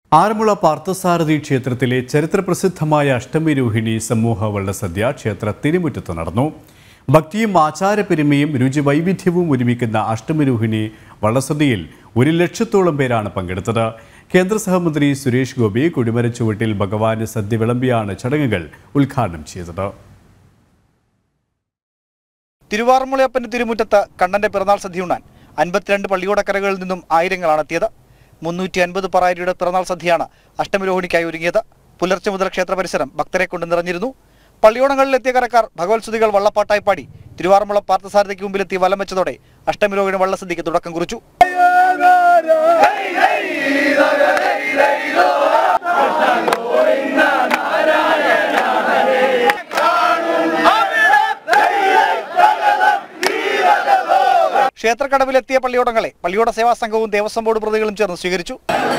ആറന്മുള പാർത്ഥസാരഥി ക്ഷേത്രത്തിലെ ചരിത്രപ്രസിദ്ധമായ അഷ്ടമിരോഹിണി സമൂഹ വള്ളസദ്യ ക്ഷേത്ര തിരുമുറ്റത്ത് നടന്നു. ഭക്തിയും ആചാരപ്പെരുമയും രുചിവൈവിധ്യവും ഒരുമിക്കുന്ന അഷ്ടമിരോഹിണി വള്ളസദ്യയിൽ 1 ലക്ഷത്തോളം പേരാണ് പങ്കെടുത്തത്. കേന്ദ്ര സഹമന്ത്രി സുരേഷ് ഗോപി കൊടിമരച്ചുവട്ടിൽ ഭഗവാന് സദ്യ വിളമ്പിയാണ് ചടങ്ങുകൾ ഉദ്ഘാടനം ചെയ്തത്. തിരുവാർമുളയപ്പന്റെ തിരുമുറ്റത്ത് കണ്ണന്റെ പിറന്നാൾ സദ്യയുണ്ണാൻ 52 പള്ളിയോടക്കരകളിൽ നിന്നും ആയിരങ്ങളാണ് എത്തിയത്. 350 പറാരിയുടെ പിറന്നാൾ സദ്യയാണ് അഷ്ടമിരോഹിണിക്കായി ഒരുങ്ങിയത്. പുലർച്ചെ മുതൽ ക്ഷേത്ര പരിസരം ഭക്തരെ കൊണ്ട് നിറഞ്ഞിരുന്നു. പള്ളിയോടങ്ങളിലെത്തിയ കരക്കാർ ഭഗവത് സ്തുതികൾ വള്ളപ്പാട്ടായി പാടി തിരുവാർമുള പാർത്ഥസാരഥിക്ക് മുമ്പിലെത്തി വലം വെച്ചതോടെ അഷ്ടമിരോഹിണി വള്ളസദ്യക്ക് തുടക്കം കുറിച്ചു. ക്ഷേത്രക്കടവിലെത്തിയ പള്ളിയോടങ്ങളെ പള്ളിയോട സേവാ സംഘവും ദേവസ്വം ബോർഡ് പ്രതികളും ചേർന്ന് സ്വീകരിച്ചു.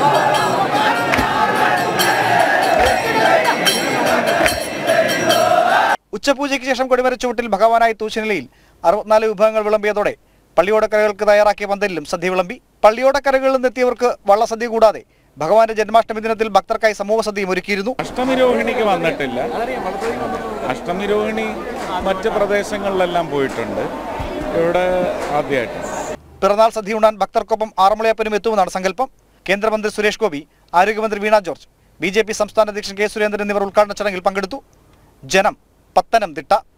ഉച്ചപൂജയ്ക്ക് ശേഷം കൊടിമരച്ചുവട്ടിൽ ഭഗവാനായി തൂശനിലയിൽ 64 വിഭവങ്ങൾ വിളമ്പിയതോടെ പള്ളിയോടക്കരകൾക്ക് തയ്യാറാക്കിയ പന്തലിലും സദ്യ വിളമ്പി. പള്ളിയോടക്കരകളിൽ നിന്നെത്തിയവർക്ക് വള്ളസദ്യ കൂടാതെ ഭഗവാന്റെ ജന്മാഷ്ടമി ദിനത്തിൽ ഭക്തർക്കായി സമൂഹ സദ്യയും ഒരുക്കിയിരുന്നു. അഷ്ടമിരോഹിണിക്ക് വന്നിട്ടില്ല. അഷ്ടമിരോഹിണി മറ്റ് പ്രദേശങ്ങളിലെല്ലാം പോയിട്ടുണ്ട്. ഇവിടെ ആദ്യമായിട്ട് പിറന്നാൾ സദ്യ ഉണ്ണാൻ ഭക്തർക്കൊപ്പം ആറന്മുളയപ്പനും എത്തുമെന്നാണ് സങ്കല്പം. കേന്ദ്രമന്ത്രി സുരേഷ് ഗോപി, ആരോഗ്യമന്ത്രി വീണ ജോർജ്, BJP സംസ്ഥാന അധ്യക്ഷൻ കെ സുരേന്ദ്രൻ എന്നിവർ ഉദ്ഘാടന ചടങ്ങിൽ പങ്കെടുത്തു. ജനം, പത്തനംതിട്ട.